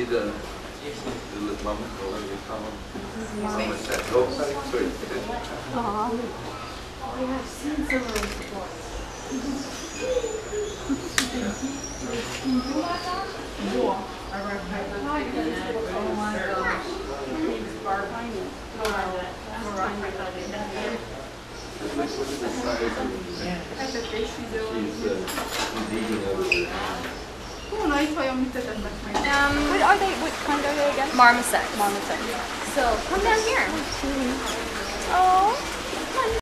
the mama set. Oh, sorry. I have seen some of those before. Oh my gosh. Are they, which kind are they again? Marmoset. Marmoset. So come down here. Oh.